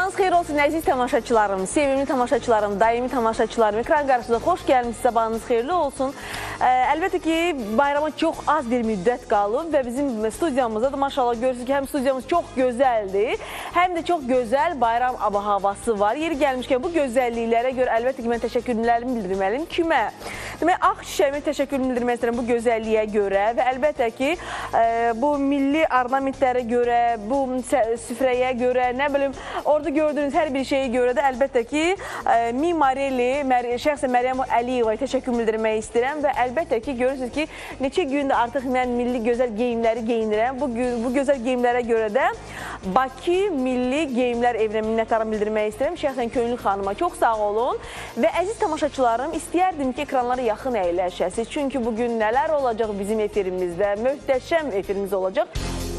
Sabahınız xeyir olsun əziz tamaşaçılarım, sevimli tamaşaçılarım, daimi tamaşaçılarım, ekran qarşısında xoş gəlmişsiniz, sabahınız xeyirli olsun. Əlbəttə ki, bayrama çox az bir müddət qalıb və bizim studiyamızda da maşallah görürsünüz ki, həm studiyamız çox gözəldir, həm də çox gözəl bayram havası var. Yeri gəlmişkən bu gözəlliklərə görə əlbəttə ki, mən təşəkkürlərimi bildirməliyim. Kimə? Demək, Ağ Şişəmi təşəkkürümü bildirmək istəyirəm bu gözəlliyə görə və əlbəttə ki, bu milli ornamentlərə görə, bu süfrəyə görə, nə bilim, orada gördüyünüz hər bir şeyə görə də əlbəttə ki, Mimareli, şəxsən Məryəm Əliyevaya təşəkkür bildirmək istəyirəm və əlbəttə ki, görürsünüz ki, neçə gündür artıq mən milli gözəl geyimləri geyinirəm. Bu gözəl geyimlərə görə də Bakı Milli Geyimlər Evinə minnətdarım bildirmək istəyirəm. Şəxsən Könül xanıma çox sağ olun və əziz tamaşaçılarım, istəyərdim ki, ekranlara yaxın əyləşəsiniz. Çünki bugün nələr olacaq bizim efirimizdə, möhtəşəm efirimiz olacaq.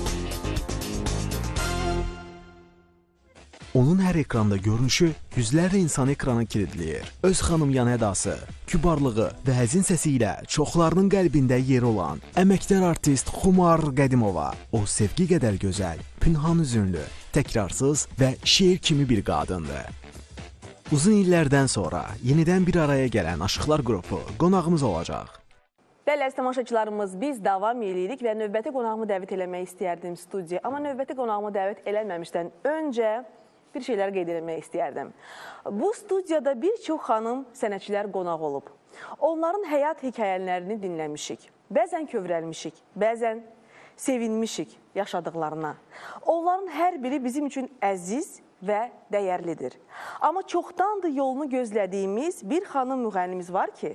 Onun hər ekranda görünüşü yüzlərlə insanı ekrana kilidləyir. Öz xanımyan ədası, kübarlığı və həzin səsi ilə çoxlarının qəlbində yer olan əməkdar artist Xumar Qədimova. O sevgi qədər gözəl, pünhan üzünlü, təkrarsız və şeir kimi bir qadındır. Uzun illərdən sonra yenidən bir araya gələn Aşıqlar qrupu qonağımız olacaq. Bəli, əziz tamaşaçılarımız, biz davam edirik və növbəti qonağımı dəvət eləmək istəyərdim studiya. Amma növbəti qonağımı dəvət eləməmişdən öncə bir şeylər qeyd etmək istəyərdim. Bu studiyada bir çox xanım sənətçilər qonaq olub. Onların həyat hekayələrini dinləmişik. Bəzən kövrəlmişik, bəzən sevinmişik yaşadıqlarına. Onların hər biri bizim üçün əziz və dəyərlidir. Amma çoxdandır yolunu gözlədiyimiz bir xanım müğənnimiz var ki,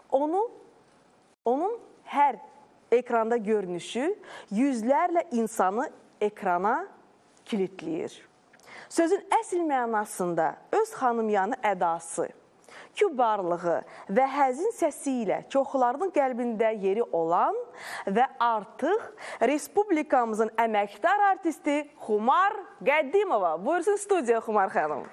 onun hər ekranda görünüşü yüzlərlə insanı ekrana kilitləyir. Sözün əsl mənasında öz xanımyanı ədası, kübarlığı və həzin səsi ilə çoxlarının qəlbində yeri olan və artıq Respublikamızın əməkdar artisti Xumar Qədimova. Buyursun studiya Xumar xanım.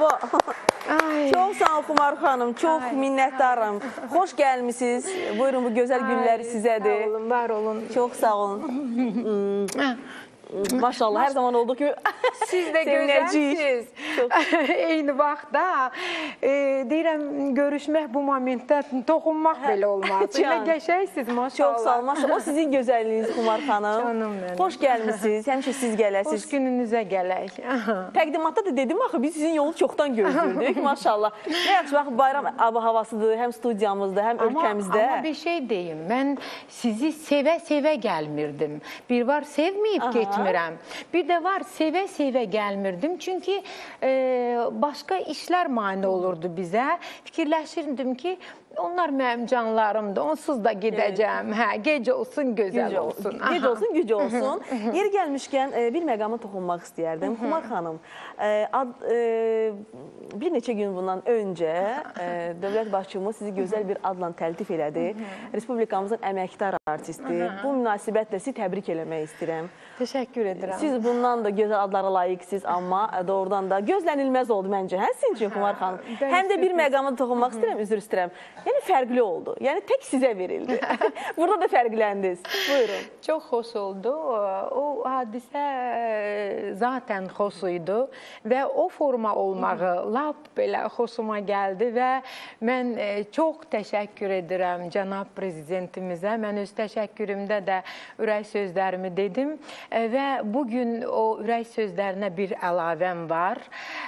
Çox sağ ol Xumar xanım, çox minnətdarım. Xoş gəlmisiniz. Buyurun, bu gözəl günlər sizədir. Sağ olun, var olun. Çox sağ olun. Maşallah, hər zaman olduğu kimi siz də gözəlsiniz. Eyni vaxtda deyirəm, görüşmək bu momentdə toxunmaq belə olmaz. Elə qəşəksiniz, maşallah. Çox sağ olun, maşallah. O sizin gözəlliyiniz Xumar xanım. Canım mənim. Xoş gəlmisiniz, həmişə siz gələsiniz. Xoş gününüzə gələk. Təqdimatda da dedim, axı biz sizin yolu çoxdan gözlürdük, maşallah. Nə yaxşı, bax, bayram havasıdır, həm studiyamızda, həm ölkəmizdə. Amma bir şey deyim, mən sizi sevə-sevə gəlmirdim. Bir var, sevməyib getmirəm. Bir də var, sevə-sevə gəlmirdim. Çünki başqa işlər mane olurdu bizə. Fikirləşirdim ki, onlar mənim canlarımdır, onsuz da gedəcəm. Hə, gec olsun, gözəl olsun. Gec olsun, güc olsun. Yeri gəlmişkən bir məqama toxunmaq istəyərdim. Xumar xanım, bir neçə gün bundan öncə dövlət başçımız sizi gözəl bir adla təltif elədi. Respublikamızın əməkdar artisti. Bu münasibətlə sizi təbrik eləmək istəyirəm. Təşəkkür edirəm. Siz bundan da gözəl adlara layiqsiniz, amma doğrudan da gözlənilməz oldu məncə. Hə, sizin üçün Xumar xanım? Həm də bir məqama toxunmaq istəyirəm, üzr istəyirəm. Yəni, fərqli oldu. Yəni, tək sizə verildi. Burada da fərqləndiniz. Buyurun. Çox xoş oldu. O hadisə zaten xoş idi və o forma olmağı lap belə xoşuma gəldi və mən çox təşəkkür edirəm cənab prezidentimizə. Mən öz təşəkkürümdə də ürək sözlərimi dedim və bugün o ürək sözlərinə bir əlavəm var.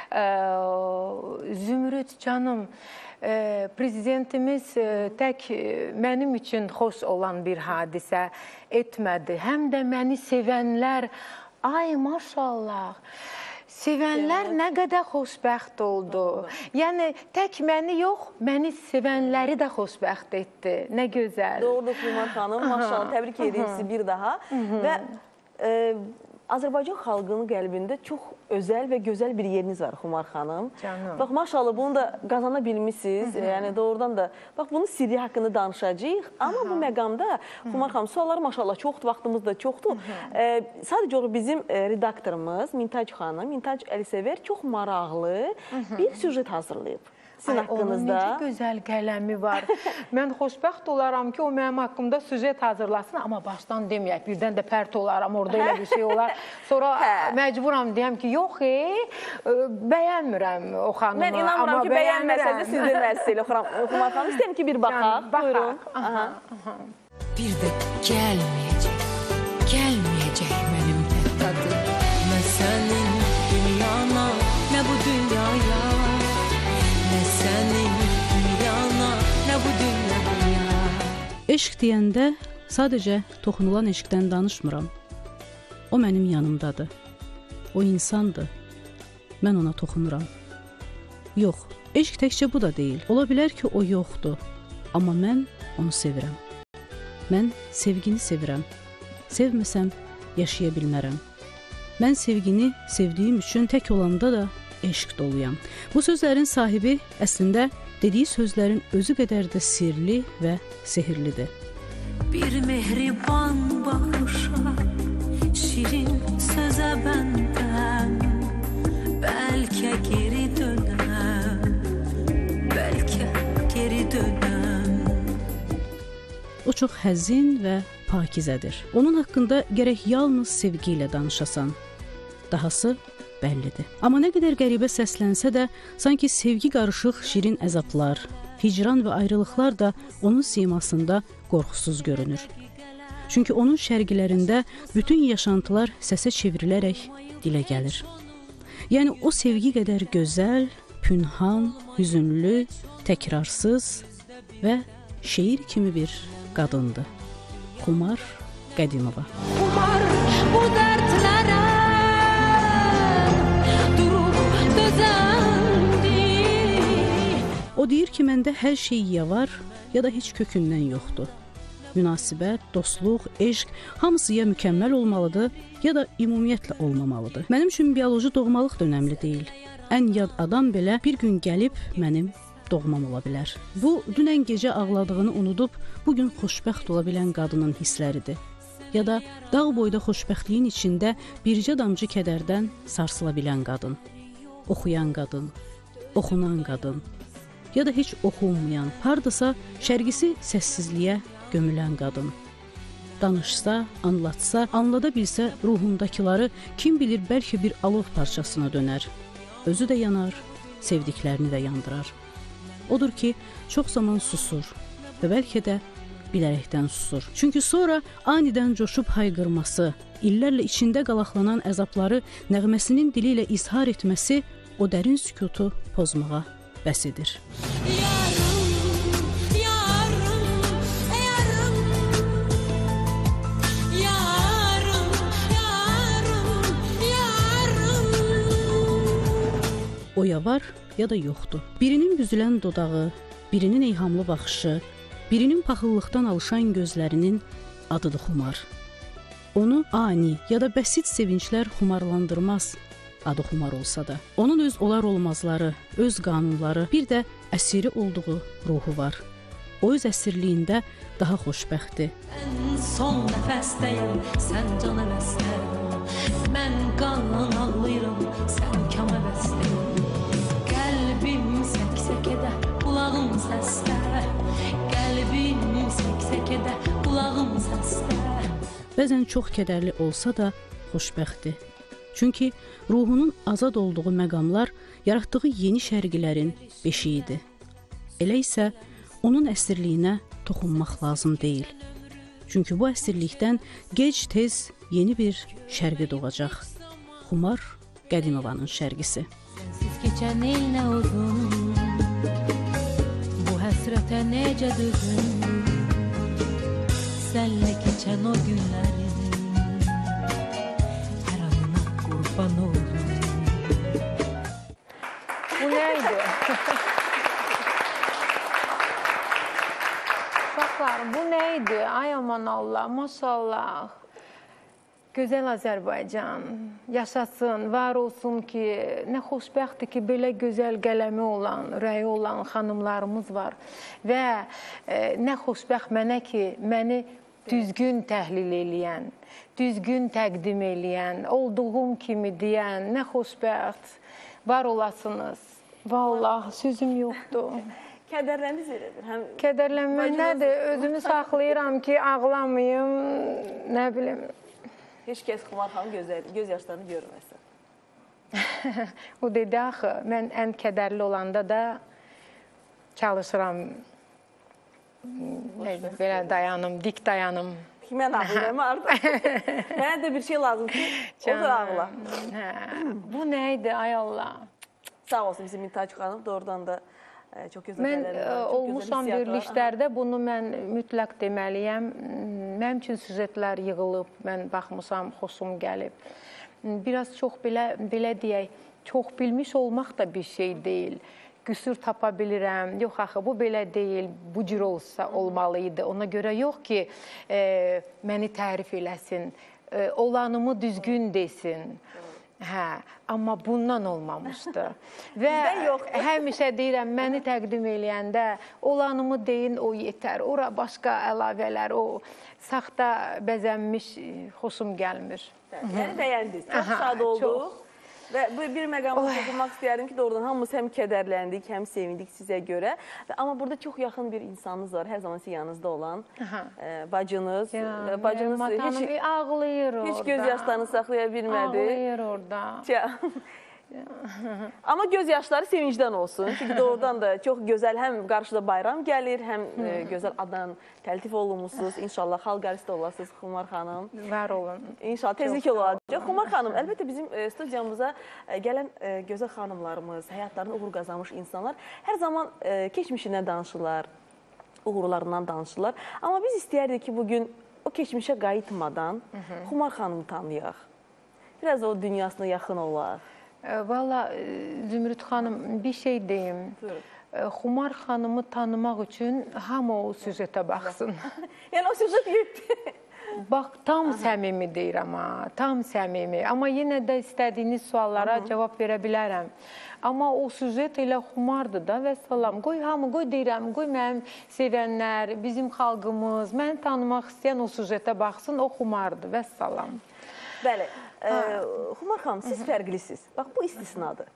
Zümrüd canım, prezidentimiz tək mənim üçün xoş olan bir hadisə etmədi. Həm də məni sevənlər, ay maşallah, sevənlər nə qədər xoşbəxt oldu. Yəni, tək məni yox, məni sevənləri də xoşbəxt etdi. Nə gözəl. Doğrudur Xumar xanım, maşallah, təbrik edirəm sizi bir daha. Və Azərbaycan xalqının qəlbində çox özəl və gözəl bir yeriniz var Xumar xanım. Canım. Bax, maşallah, bunu da qazana bilmişsiniz. Yəni, doğrudan da, bax, bunun sirri haqqında danışacağıq. Amma bu məqamda, Xumar xanım, sualları maşallah çoxdur, vaxtımız da çoxdur. Sadəcə o bizim redaktorumuz Mintac xanım, Mintac Əlisever çox maraqlı bir süjet hazırlayıb. Sizin haqqınızda. Onun necə gözəl qələmi var. Mən xoşbəxt olaram ki, o mənim haqqımda süjet hazırlasın, amma başdan deməyək, birdən də pərt olaram, orada elə bir şey olar. Sonra məcburam deyəm ki, yox, bəyənmirəm o xanımı. Mən inanmıram ki, bəyənməsədə sizin məsələ Xumar xanım. İstəyəm ki, bir baxaq. Buyurun. Bir də gəlməyəcək mənim tadı. Nə sənin dünyana, nə bu dünyaya. Eşq deyəndə sadəcə toxunulan eşqdən danışmıram. O mənim yanımdadır. O insandır. Mən ona toxunuram. Yox, eşq təkcə bu da deyil. Ola bilər ki, o yoxdur. Amma mən onu sevirəm. Mən sevgini sevirəm. Sevməsəm yaşaya bilmərəm. Mən sevgini sevdiyim üçün tək olanda da eşq doluyam. Bu sözlərin sahibi əslində dediyi sözlərin özü qədər də sirli və sehirlidir. Bir mehriban baxışa, şirin sözə bəndəm, bəlkə geri dönəm, bəlkə geri dönəm. O çox həzin və pakizədir. Onun haqqında gərək yalnız sevgi ilə danışasan. Dahası bəllidir. Amma nə qədər qəribə səslənsə də, sanki sevgi qarışıq şirin əzablar, hicran və ayrılıqlar da onun simasında qorxusuz görünür. Çünki onun şərqilərində bütün yaşantılar səsə çevrilərək dilə gəlir. Yəni o sevgi qədər gözəl, pünhan, hüzünlü, təkrarsız və şeir kimi bir qadındır. Xumar Qədimova. Xumar bu dərdlərə O deyir ki, məndə hər şey ya var, ya da heç kökündən yoxdur. Münasibət, dostluq, eşq hamısı ya mükəmməl olmalıdır, ya da ümumiyyətlə olmamalıdır. Mənim üçün bioloji doğmalıq da önəmli deyil. Ən yad adam belə bir gün gəlib mənim doğmam ola bilər. Bu, dünən gecə ağladığını unudub, bugün xoşbəxt ola bilən qadının hissləridir. Ya da dağ boyda xoşbəxtliyin içində bircə damcı kədərdən sarsıla bilən qadın. Oxuyan qadın, oxunan qadın, ya da heç oxunmayan, hardasa şərqisi səssizliyə gömülən qadın. Danışsa, anlatsa, anlada bilsə ruhundakıları kim bilir bəlkə bir alov parçasına dönər. Özü də yanar, sevdiklərini də yandırar. Odur ki, çox zaman susur və bəlkə də bilərəkdən susur. Çünki sonra anidən coşub hayqırması, illərlə içində qalaqlanan əzabları nəğməsinin dili ilə izhar etməsi o dərin sükutu pozmağa bəs edir. O ya var, ya da yoxdur. Birinin büzülən dodağı, birinin eyhamlı baxışı, birinin paxıllıqdan alışan gözlərinin adıdır xumar. Onu ani ya da bəsit sevinclər xumarlandırmaz, adı xumar olsa da. Onun öz olar-olmazları, öz qanunları, bir də əsiri olduğu ruhu var. O öz əsirliyində daha xoşbəxtdir. Ən son nəfəsdəyim, sən can əvəzdə. Mən qalan ağlayıram, sən kam əvəzdə. Qəlbim səksəkədə, qulağım səsdə. Qəlbim səksəkədə, qulağım səsdə. Bəzən çox kədərli olsa da xoşbəxtdir. Çünki ruhunun azad olduğu məqamlar yaratdığı yeni şərqilərin beşiyidir. Elə isə onun əsirliyinə toxunmaq lazım deyil. Çünki bu əsirlikdən gec-tez yeni bir şərqi doğacaq. Xumar Qədimovanın şərqisi. Sənsiz keçən il nə uzun, bu həsrətə necə düzün, sənlə keçən o günlərin hər anına qurban oldum. Bu neydi? Uşaqlar, bu neydi? Ay aman Allah, maşallah. Gözəl Azərbaycan yaşasın, var olsun ki, nə xoşbəxtdir ki, belə gözəl qələmi olan, rəyi olan xanımlarımız var. Və nə xoşbəxt mənə ki, məni düzgün təhlil eləyən, düzgün təqdim eləyən, olduğum kimi deyən, nə xoşbəxt. Var olasınız. Vallahi sözüm yoxdur. Kədərləniz elədir. Kədərlənmək nədir? Özümü saxlayıram ki, ağlamayım, nə bilim. Heç kəs Xumar xanım göz yaşlarını görməsin. O dedi axı, mən ən kədərli olanda da çalışıram. Belə dayanım, dik dayanım. Mən ağlayayım artıq. Mənə də bir şey lazım ki, o da ağla. Bu nə idi, ay Allah? Sağ olsun bizim Mintaç xanım, doğrudan da çox gözəl hədələri var. Mən olmuşam verilişlərdə, bunu mən mütləq deməliyəm. Mənim üçün süjetlər yığılıb, mən baxmışam, xoşum gəlib. Biraz çox belə deyək, çox bilmiş olmaq da bir şey deyil. Qüsur tapa bilirəm, yox axı, bu belə deyil, bu cür olsa olmalıydı. Ona görə yox ki, məni tərif eləsin, olanımı düzgün desin. Hə, amma bundan olmamışdı. Və həmişə deyirəm, məni təqdim eləyəndə olanımı deyin, o yetər. Ora başqa əlavələr, o saxta bəzənmiş xoşum gəlmir. Yəni bəyəndiniz, çox şad olduq. Və bir məqamı toxunmaq istəyərdim ki, doğrudan hamımız həm kədərləndik, həm sevindik sizə görə. Amma burada çox yaxın bir insanınız var, hər zaman sizin yanınızda olan bacınız. Bacınız ağlayır orada. Heç göz yaşlarını saxlaya bilmədi. Ağlayır orada. Amma göz yaşları sevincdən olsun. Çünki doğrudan da çox gözəl, həm qarşıda bayram gəlir, həm gözəl addan təltif olunmuşsunuz. İnşallah xalq arasında olasınız Xumar xanım. Var olun. İnşallah tezliklə olacaq. Xumar xanım, əlbəttə bizim studiyamıza gələn gözəl xanımlarımız, həyatlarını uğur qazanmış insanlar hər zaman keçmişindən danışırlar, uğurlarından danışırlar. Amma biz istəyərdik ki, bugün o keçmişə qayıtmadan Xumar xanımı tanıyaq. Biraz o dünyasına yaxın olaq. Valla Zümrüt xanım, bir şey deyim. Xumar xanımı tanımaq üçün hamı o süjetə baxsın. Yəni o süjet yetdi. Bax, tam səmimi deyirəm ha, tam səmimi. Amma yenə də istədiyiniz suallara cavab verə bilərəm. Amma o süjet elə xumardır da və salam. Qoy hamı, qoy deyirəm, qoy mənim sevənlər, bizim xalqımız, məni tanımaq istəyən o süjetə baxsın, o xumardır və salam. Bəli. Xumar xanım, siz fərqlisiniz. Bax, bu istisnadır.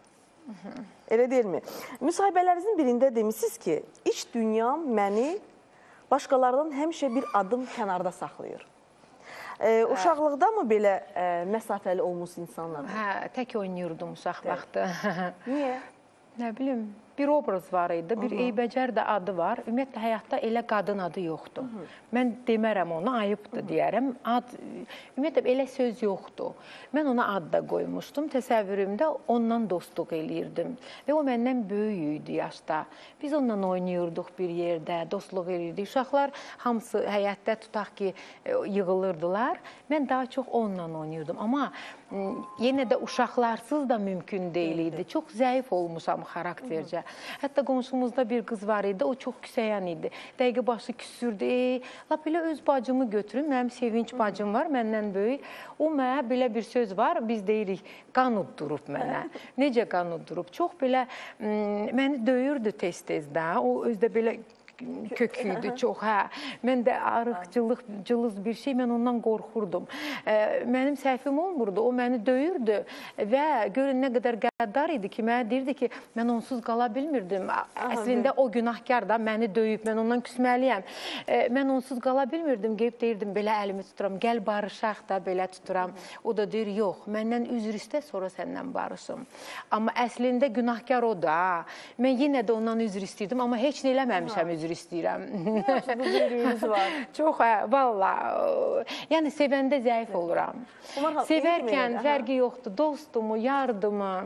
Elə deyilmi? Müsahibələrinizin birində demişsiniz ki, iç dünyam məni başqalarından həmişə bir adım kənarda saxlayır. Uşaqlıqda mı belə məsafəli olmuş insanlar? Hə, tək oynayırdım uşaq vaxtı. Niyə? Nə bilim, bir obraz var idi, bir eybəcər də adı var. Ümumiyyətlə, həyatda elə qadın adı yoxdur. Mən demərəm onu, ayıbdır deyərəm. Ümumiyyətlə, elə söz yoxdur. Mən ona ad da qoymuşdum. Təsəvvürümdə ondan dostluq eləyirdim. Və o məndən böyük idi yaşda. Biz onunla oynayırdıq bir yerdə, dostluq eləyirdik. Uşaqlar hamısı həyətdə tutaq ki, yığılırdılar. Mən daha çox onunla oynayırdım. Amma yenə də uşaqlarsız da mümkün deyildi. Çox zəif olmuşam xaraktercə. Hətta qonşumuzda bir qız var idi, o çox küsəyən idi. Dəqiqə başı küsürdü. Lap elə öz bacımı götürüm, mənim Sevinç bacım var, məndən böyük. O mənə belə bir söz var, biz deyirik, qan uddurub mənə. Necə qan uddurub? Çox belə məni döyürdü tez-tez də. O özdə belə köküydü çox, hə. Mən də arıqcılıq, cılız bir şey, mən ondan qorxurdum. Mənim səhvim olmurdu, o məni döyürdü və görün nə qədər qəddar idi ki, mənə deyirdi ki, mən onsuz qala bilmirdim. Əslində o günahkar da məni döyüb, mən ondan küsməliyəm. Mən onsuz qala bilmirdim, qeyb deyirdim, belə əlimi tuturam, gəl barışaq da belə tuturam. O da deyir, yox, məndən üzr istə, sonra səndən barışım. Amma əslində günahkar o da. Mən yenə də ondan üzr istəyirdim, amma heç nə eləməmişəm üzr istəyirəm. Yaxşı, bu böyrüyünüz var. Çox, valla. Yəni, sevəndə zəif oluram. Sevərkən fərqi yoxdur. Dostumu, yardımı,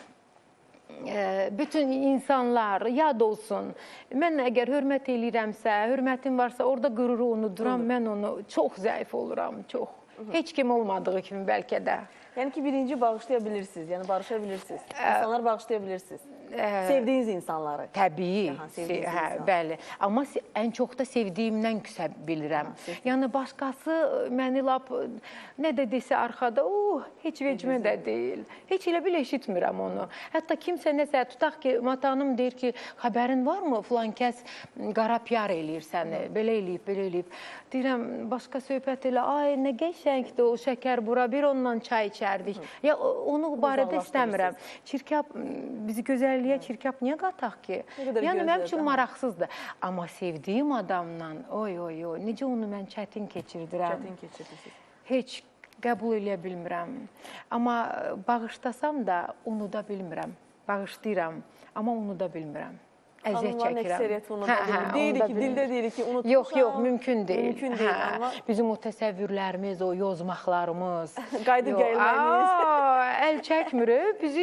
bütün insanlar yad olsun. Mən əgər hörmət eləyirəmsə, hörmətim varsa, orada qüruru unuduram, mən onu çox zəif oluram, çox. Heç kim olmadığı kimi bəlkə də. Yəni ki, birinci bağışlaya bilirsiniz, yəni barışa bilirsiniz. İnsanlar bağışlaya bilirsiniz. Sevdiyiniz insanları. Təbii, bəli. Amma ən çox da sevdiyimdən küsə bilirəm. Yəni, başqası məni lap, nə də desə arxada, heç vecimə də deyil. Heç elə bil eşitmirəm onu. Hətta kimsə nəsə, tutaq ki, matanım deyir ki, xəbərin varmı? Filan kəs qara piyar eləyir səni, belə eləyib, belə eləyib. Deyirəm, başqa söhbət elə, ay, nə qəşəngdir o şəkər bura, bir ondan çay içərdik. Ya, onu barədə istəmirəm. Çirkab, bizi gözəlliyə çirkab niyə qataq ki? Yəni, mənim üçün maraqsızdır. Amma sevdiyim adamla, oy, necə onu mən çətin keçirdirəm. Çətin keçirirsiniz. Heç qəbul eləyə bilmirəm. Amma bağışlasam da unuda bilmirəm. Bağışlayıram, amma unuda bilmirəm. Əziyyət çəkirəm. Xanımların əksəriyyəti unuda bilmir. Deyirik ki, dildə deyirik ki, unutmuşam. Yox, mümkün deyil. Mümkün deyil, amma... Bizim o təsəvvürlərimiz, o yozmaqlarımız... Qayıdıb gəlməyimiz. Əl çəkmir, bizi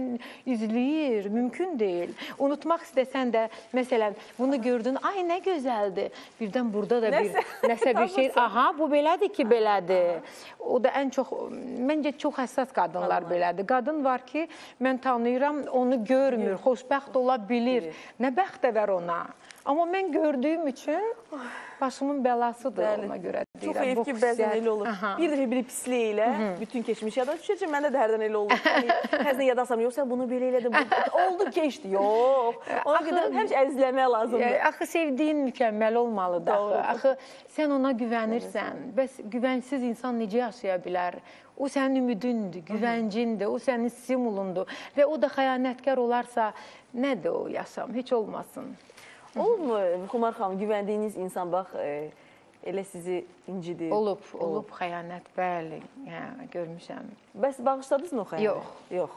izləyir, mümkün deyil. Unutmaq istəsən də, məsələn, bunu gördün, ay, nə gözəldir. Birdən burada da nəsə bir şey, aha, bu belədir ki, belədir. O da ən çox, məncə çox həssas qadınlar belədir. Qadın var ki, mən tanıyıram, onu görmür, xoşbəxt ola bilir. Nə bəxtəvər ona. Amma mən gördüyüm üçün başımın bəlasıdır ona görə deyirəm. Çox heyif ki, bəzən elə olur. Bir dəfə biri pisliyi ilə bütün keçmiş yada düşəcək, məndə də hərdən elə olur. Həzdən yada asam, yox, sən bunu belə elədin, oldu, keçdi, yox. Ona qədər həmişə əzizləmək lazımdır. Axı, sevdiyin mükəmməl olmalıdır. Axı, sən ona güvənirsən, bəs güvənsiz insan necə yaşaya bilər? O sənin ümidindir, güvəncindir, o sənin stimulundur və o da xəyanətkar olarsa, nədir o yaşam? Heç olmasın. Olubmu, Xumar xanım, güvəndiyiniz insan, bax, elə sizi incidir? Olub xəyanət, bəli, görmüşəm. Bəs bağışladınız mı o xəyanət? Yox.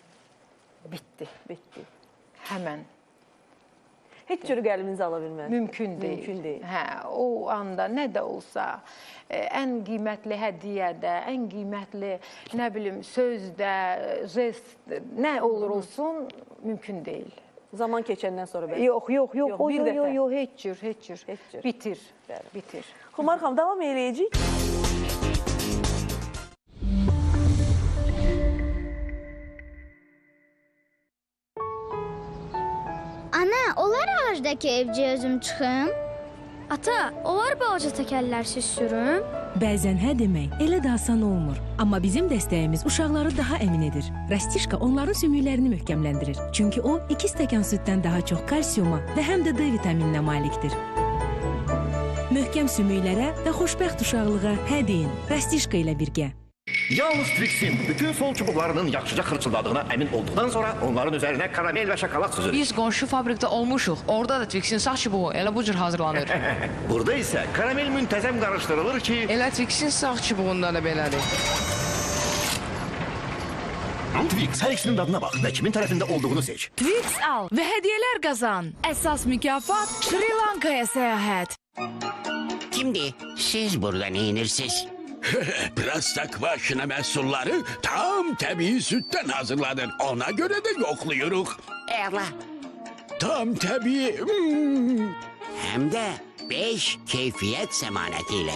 Bitdi. Həmən. Heç cürü qəlbinizi ala bilməz. Mümkün deyil. O anda nə də olsa, ən qiymətli hədiyyədə, ən qiymətli, nə bilim, sözdə, jest, nə olur olsun, mümkün deyil. Zaman keçəndən sonra bəli? Yox, heç cür. Bitir. Xumar xanım, davam eləyəcək. Ana, olar ağacdakı evciyə özüm çıxım? Ata, olar balaca təkərlərsiz sürüm? Bəzən hə demək elə də asan olmur. Amma bizim dəstəyimiz uşaqları daha əmin edir. Rastişka onların sümüklərini möhkəmləndirir. Çünki o 2 stəkan süddən daha çox kalsiyuma və həm də D vitamininə malikdir. Möhkəm sümüklərə və xoşbəxt uşaqlığa hə deyin. Rastişka ilə birgə. Yalnız Twix'in bütün sol çubuklarının yaxşıca xırçıldadığına emin olduktan sonra onların üzerine karamel ve şokolad süzülür. Biz qonşu fabrikdə olmuşuq. Orada da Twix'in sağ çubuğu elə bu cür hazırlanır. Burada ise karamel müntəzəm qarışdırılır ki... Elə Twix'in sağ çubuğunda da belədir. Twix, her ikisinin dadına bak ve kimin tarafında olduğunu seç. Twix al ve hediyeler kazan. Esas mükafat Sri Lanka'ya seyahat. Şimdi siz burada ne inirsiniz? Prostakvaşina məhsulları tam təbii sütdən hazırlanır. Ona görə də yoxlayırıq. Əla. Tam təbii. Hem de 5 keyfiyet zemanetiyle.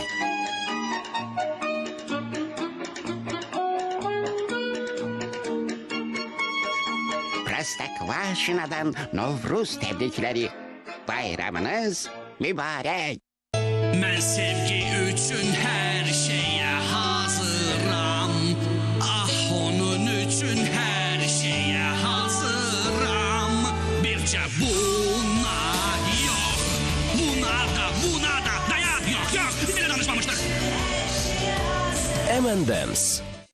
Prostakvaşina'dan Novruz tebrikleri. Bayramınız mübarek. Mən sevgi üçün hər şeyə hazıram. Ah, onun üçün hər şeyə hazıram. Bircə buna yox. Buna da. Dayan, yox. Biz belə danışmamışdıq. M&M's.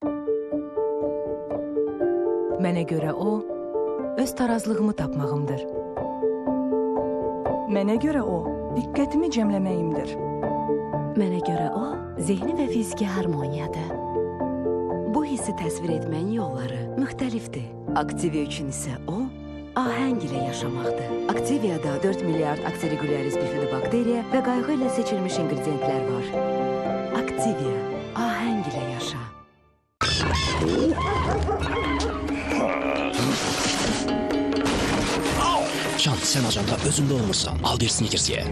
Mənə görə o, öz tarazlığımı tapmağımdır. Mənə görə o, diqqətimi cəmləməyimdir. Mənə görə o, zehni və fiziki harmoniyadır. Bu hissi təsvir etməyin yolları müxtəlifdir. Aktivia üçün isə o, ahəng ilə yaşamaqdır. Aktiviada 4 milyard aktiregularis bifidobakteriya və qayğı ilə seçilmiş ingrediyentlər var. Aktivia, ahəng ilə yaşa. Can, sən acanda özündə olmursan. Al bir Snickers ye.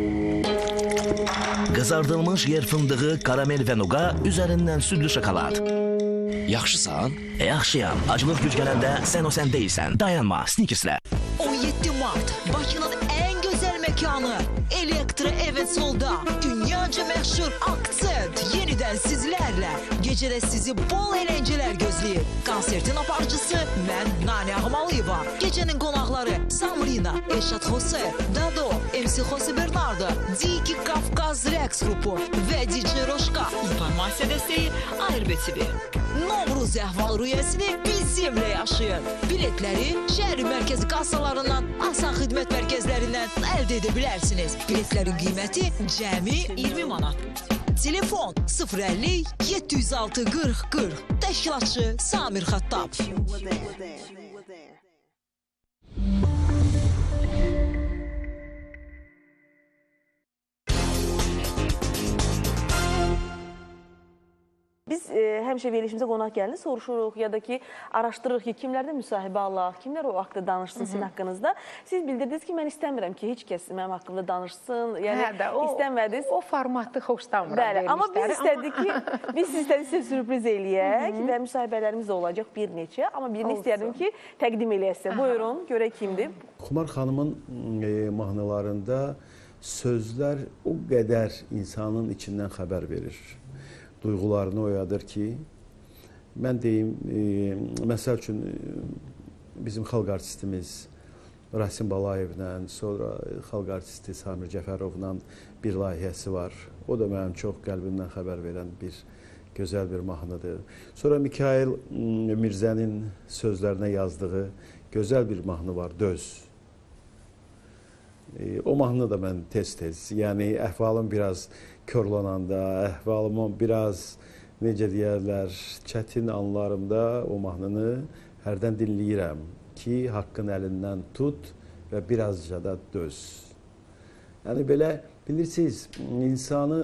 Qızardılmış yer fındığı, karamel və nuqa, üzərindən südlü şokolad. Yaxşısan? Yaxşıyam. Acılıq güc gələndə sən o sən deyilsən. Dayanma, Snickers'lə. 17 Mart Bakının en güzel mekanı Elektra Evet Sol'da dünyaca meşhur Akcent yeniden sizlerle. Gecede sizi bol eğlenceler gözleyir. Konsertin aparıcısı ben Nane Ağmalıyeva. Gecenin konakları Samrina, Eşat Jose, Dado, MC Jose Bernardo, Diki Kafkaz Rex grubu ve DJ Roşka. İnformasiya desteği Ayrıbet TV. Novruz əhval rüyəsini bizimle yaşayın. Biletləri şəhər mərkəzi kassalarından, asan xidmət mərkəzlərindən əldə edə bilərsiniz. Biletlərin qiyməti cəmi 20 manat. Telefon 050 706 40 40. Təşkilatçı Samir Xattab. Biz həmişə verilişimizə qonaq gəlinir, soruşuruq ya da ki, araşdırırıq ki, kimlərdə müsahibə alaq, kimlər o haqda danışsın sizin haqqınızda. Siz bildirdiniz ki, mən istəmirəm ki, heç kəs mənim haqqımda danışsın, yəni istəmədiniz. O formatı xoşlanmıram. Bəli, amma biz istədik ki, biz sizə sürpriz eləyək və müsahibələrimiz də olacaq bir neçə, amma birini istəyərdim ki, təqdim eləyəsə. Buyurun, görək kimdir? Xumar xanımın mahnılarında sözlər o qədər insanın içindən xəbər verir. Duyğularını oyadır ki, mən deyim, məsəl üçün bizim xalq artistimiz Rasim Balayevlə, sonra xalq artisti Samir Cəfərovla bir layihəsi var. O da mənim çox qəlbimdən xəbər verən bir gözəl bir mahnıdır. Sonra Mikail Mirzənin sözlərinə yazdığı gözəl bir mahnı var, Döz. O mahnı da mən tez-tez, yəni əhvalım biraz körlananda, əhvalımı biraz, necə deyərlər, çətin anlarımda o mahnını hərdən dinləyirəm ki, haqqın əlindən tut və birazca da döz. Yəni belə, bilirsiniz, insanı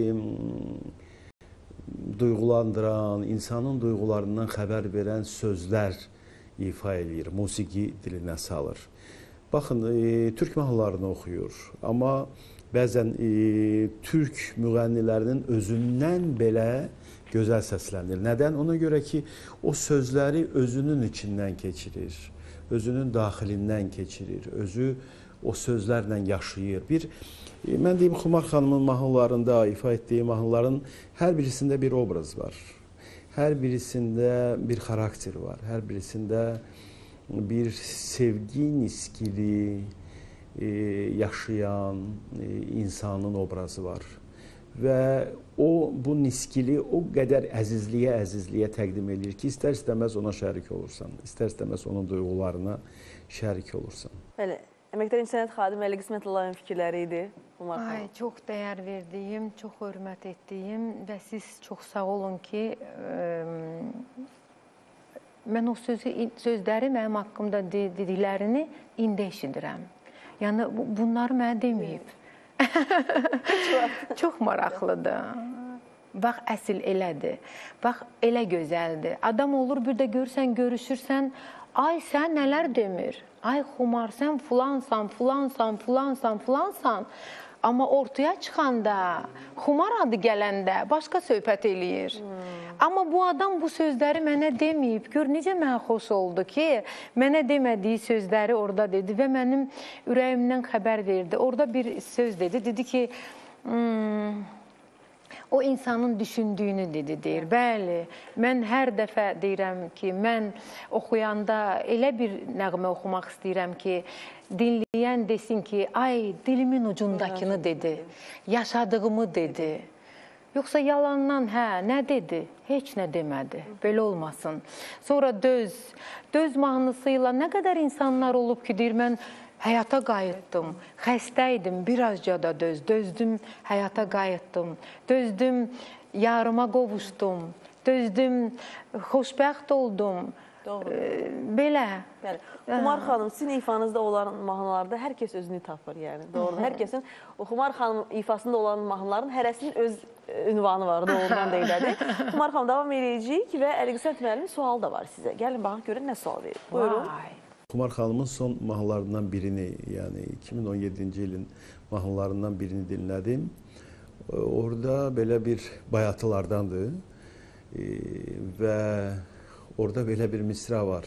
duyğulandıran, insanın duyğularından xəbər verən sözlər ifa edir, musiqi dilinə salır. Baxın, türk mahnılarını oxuyur, amma bəzən türk müğənnilərinin özündən belə gözəl səslənir. Nədən? Ona görə ki, o sözləri özünün içindən keçirir, özünün daxilindən keçirir, özü o sözlərlə yaşayır. Mən deyim, Xumar xanımın mahnılarında, ifa etdiyi mahnıların hər birisində bir obraz var. Hər birisində bir xarakter var, hər birisində bir sevgi niskili yaşayan insanın obrazı var. və o bu niskili o qədər əzizliyə təqdim edir ki, istər-istəməz ona şərik olursan, istər-istəməz onun duyğularına şərik olursan. Bəli, əməkdar incəsənət xadimi Əli Qismət Allahın fikirləri idi. Ay, çox dəyər verdiyim, çox hörmət etdiyim və siz çox sağ olun ki, mən o sözləri mənim haqqımda dediklərini indi eşidirəm. Yəni, bunları mənə deməyib. Çox maraqlıdır. Bax, əsl elədir. Bax, elə gözəldir. Adam olur, bir də görürsən, görüşürsən, ay, sən nələr demir? Ay, xumar, sən filansan. Amma ortaya çıxanda, xumar adı gələndə başqa söhbət eləyir. Amma bu adam bu sözləri mənə deməyib. Gör, necə mənə xoş oldu ki, mənə demədiyi sözləri orada dedi və mənim ürəyimdən xəbər verdi. Orada bir söz dedi, dedi ki, o insanın düşündüyünü dedi, deyir. Bəli, mən hər dəfə deyirəm ki, mən oxuyanda elə bir nəğmə oxumaq istəyirəm ki, dinləyən desin ki, ay, dilimin ucundakını dedi, yaşadığımı dedi. Yoxsa yalandan, nə dedi? Heç nə demədi, belə olmasın. Sonra döz mahnısıyla nə qədər insanlar olub ki, deyir, mən həyata qayıtdım, xəstəydim, birazca da dözdüm, həyata qayıtdım, dözdüm, yarıma qovuşdum, dözdüm, xoşbəxt oldum. Belə. Xumar xanım, sizin ifanızda olan mahnılarda hər kəs özünü tapır, yəni. Doğru. Hər kəsin o Xumar xanım ifasında olan mahnıların hərəsinin öz ünvanı var, doğrudan deyilədir. Xumar xanım, davam edəcəyik və Əli Qismət müəllimin sualı da var sizə. Gəlin, baxın, görün nə sual verir. Buyurun. Xumar xanımın son mahnılarından birini, yəni 2017-ci ilin mahnılarından birini dinlədim. Orada belə bir bayatılardandır və orada belə bir misra var.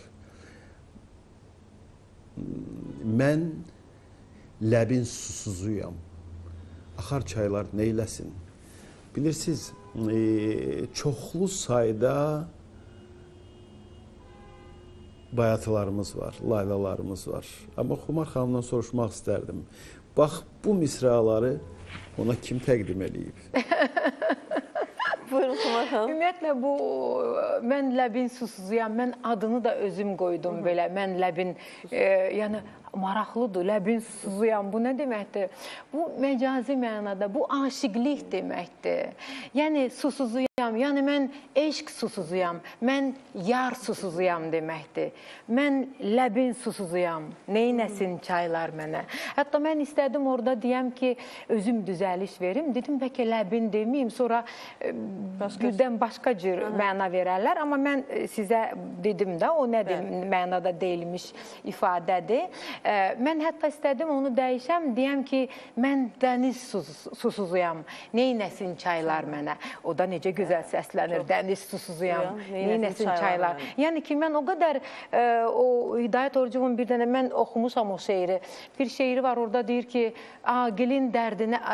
Mən ləbin susuzuyam, axar çaylar neyləsin? Bilirsiniz, çoxlu sayda bayatılarımız var, laylalarımız var. Amma Xumar xanımdan soruşmaq istərdim. Bax, bu misraları ona kim təqdim edib? Buyurun, Xumar xanım. Ümumiyyətlə, mən ləbin susuzuyam, mən adını da özüm qoydum belə. Mən ləbin, yəni maraqlıdır, ləbin susuzuyam. Bu nə deməkdir? Bu məcazi mənada, bu aşiqlik deməkdir. Yəni susuzuyam, yəni mən eşq susuzuyam, mən yar susuzuyam deməkdir. Mən ləbin susuzuyam, neynəsin çaylar mənə. Hətta mən istədim orada deyəm ki, özüm düzəliş verim. Dedim, bəlkə ləbin deməyim, sonra birdən başqa cür məna verərlər. Amma mən sizə dedim də, o nə mənada deyilmiş ifadədir. Mən hətta istədim onu dəyişəm, deyəm ki, mən dəniz susuzuyam, neynəsin çaylar mənə. O da necə gözəl səslənir, dəniz susuzuyam, neynəsin çaylar. Yəni ki, mən o qədər, o Hidayət Orucovun bir dənə, mən oxumuşam o şeiri. Bir şeiri var, orada deyir ki, agilin dərdinə,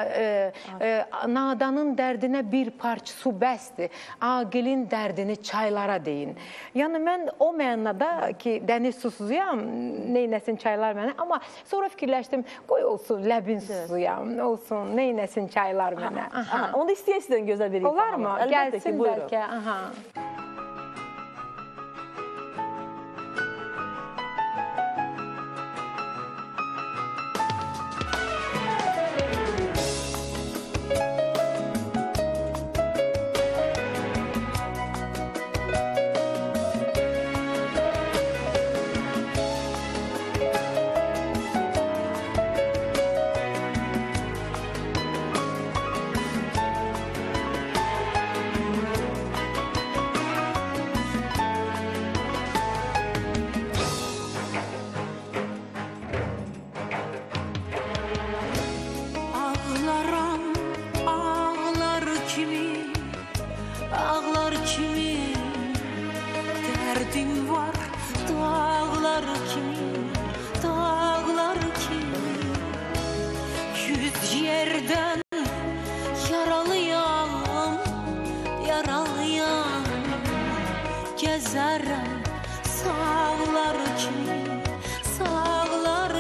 nadanın dərdinə bir parça su bəsdir, agilin dərdini çaylara deyin. Yəni, mən o mənada ki, dəniz susuzuyam, neynəsin çaylar mənə. Amma sonra fikirləşdim, qoy olsun, ləbin susuzuyam, olsun, neynəsin çaylar mənə. Onu da istəyəsindən gözəl bir ifa. Olar mı? Gəlsin bəlkə.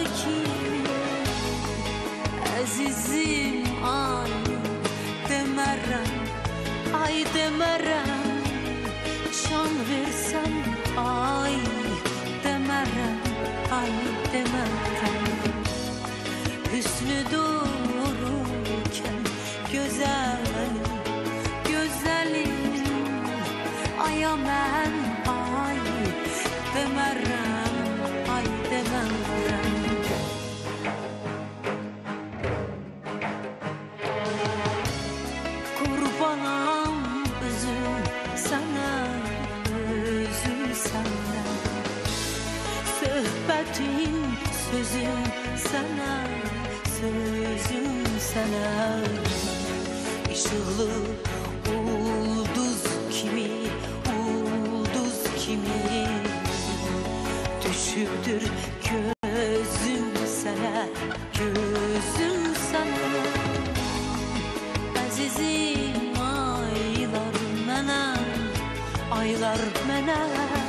Azizim ay, demər demərəm, can versəm ay demərəm, ay demərəm. Hüsnü dururkən gözəlim, gözəlim, aya mən ay demərəm, ay demərəm. Qurbanam özüm sənə, özüm sənə, söhbətin sözüm sənə, sözüm sənə. İşıqlı ulduz kimi, ulduz kimi düşübdür gözüm sənə, gözüm sənə. Əzizim aylar mənə, aylar mənə,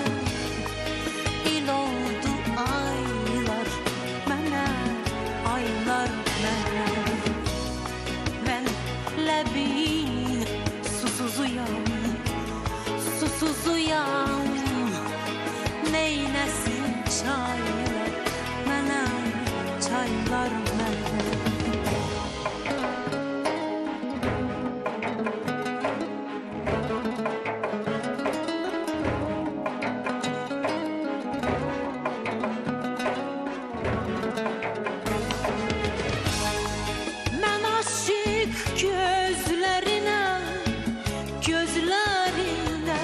il oldu aylar mənə, aylar mənə. Mən ləbin susuzuyam, susuzuyam, neynəsin çaylar mənə, çaylar mənə. Mən aşıq gözlərinə, gözlərinə,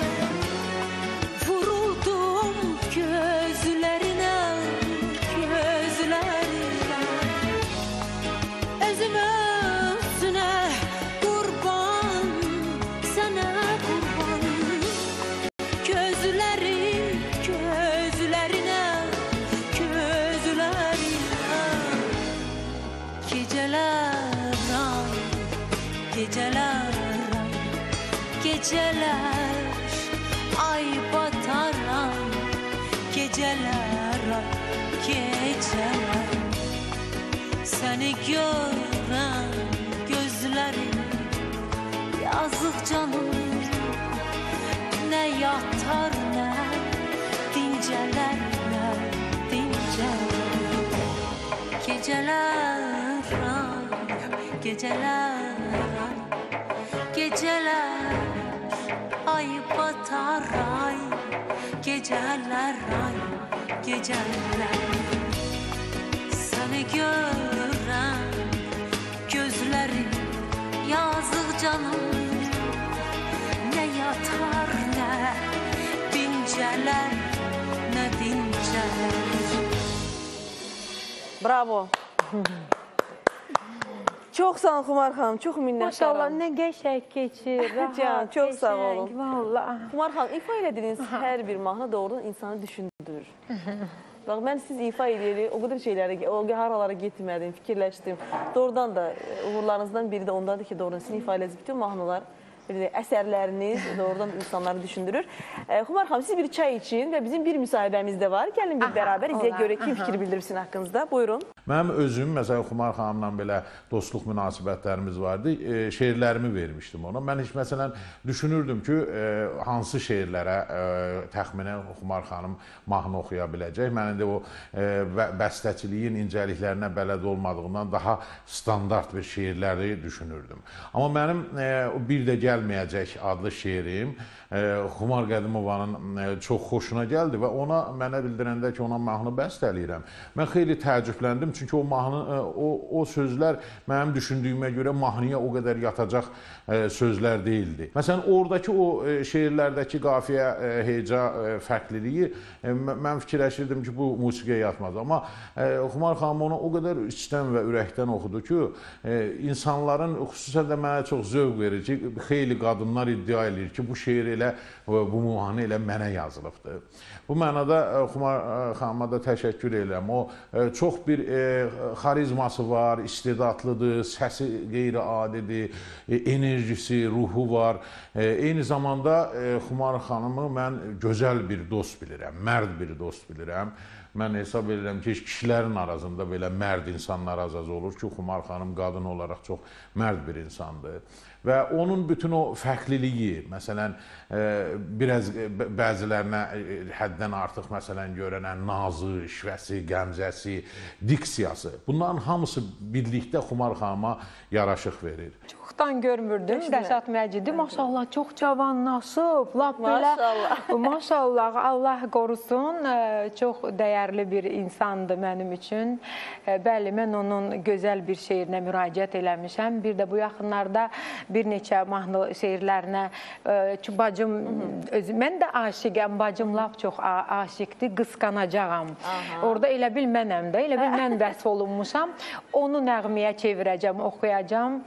vuruldum gözlərinə, gözlərinə. Özüm özünə qurban, sənə qurban. Gözlərin, gözlərinə, gözlərinə. Geceler ay, geceler ay, geceler ay batar ay, geceler ay, geceler. Seni gören gözlerim, yazık canım, ne yatar ne dinceler, ne dinceler. Geceler ay, geceler ay, geceler ay batar ay, geceler ay, geceler. Seni gören gözlerim, yazık canım, ne yatar ne dinceler, ne dinceler. Bravo. Çox sağ olun Xumar xanım, çox minnətdaram. Maşallah, nə qəşəng keçir, rahat, Can, çox sağ olun. Vallahi. Xumar xanım, ifa elədiyiniz hər bir mahnı doğrudan insanı düşündürür. Bax, mən siz ifa edəli, o qədər şeyləri, o haralara getmədim, fikirləşdim. Doğrudan da uğurlarınızdan biri də ondadır ki, doğrudan sizin ifa edəcək bütün mahnılar, əsərləriniz doğrudan insanları düşündürür. Xumar xanım, siz bir çay için və bizim bir müsahibəmiz də var. Gəlin bir bərabər izləyək görək kim fikir bildirsin haqqınızda. Buyurun. Mənim özüm, məsələn, Xumar xanımla belə dostluq münasibətlərimiz vardı. Şeirlərimi vermişdim ona. Mən heç məsələn düşünürdüm ki, hansı şeirlərə təxminən Xumar xanım mahnı oxuya biləcək. Mən indi o bəstəçiliyin incəliklərinə bələd olmadığından daha standart bir şeirləri düşünürdüm. Amma mənim bir də gəlməyəcək adlı şeirim Xumar Qədimovanın çox xoşuna gəldi və ona mənə bildirəndə ki, ona mahnı bəstələyirəm. Mən xeyli təəccübləndim, çünki o sözlər mənim düşündüyümə görə mahnıya o qədər yatacaq sözlər deyildi. Məsələn, oradakı o şeirlərdəki qafiyə, heca fərqliliyi mən fikirləşirdim ki, bu musiqiyə yatmaz. Amma Xumar xanım onu o qədər içdən və ürəkdən oxudu ki, insanların, xüsusən də mənə çox zövq verir ki, xeyli qadınlar iddia edir ki, bu şeir elə, bu mahnı elə mənə yazılıbdır. Bu mənada Xumar xanıma da təşəkkür edirəm. O çox bir xarizması var, istedadlıdır, səsi qeyri-adidir, enerjisi, ruhu var. Eyni zamanda Xumar xanımı mən gözəl bir dost bilirəm, mərd bir dost bilirəm. Mən hesab edirəm ki, kişilərin arasında belə mərd insanlar az olur ki, Xumar xanım qadın olaraq çox mərd bir insandır. və onun bütün o fərqliliyi, məsələn, biraz bəzilərinə həddən artıq məsələn görənən nazı, şivəsi, qəmzəsi, diksiyası, bunların hamısı birlikdə Xumar xanıma yaraşıq verir. Çoxdan görmürdüm Rəşad Məcidi. Maşallah, çox cavanlaşıb, lap belə, maşallah, Allah qorusun, çox dəyərli bir insandır mənim üçün. Bəli, mən onun gözəl bir şeirinə müraciət eləmişəm. Bir də bu yaxınlarda bir neçə mahnı şeirlərinə bacım, mən də aşiqəm, bacım lap çox aşiqdir, qısqanacağam. Orada elə bil mənəm də, elə bil mən vəsf olunmuşam. Onu nəğməyə çevirəcəm, oxuyacam.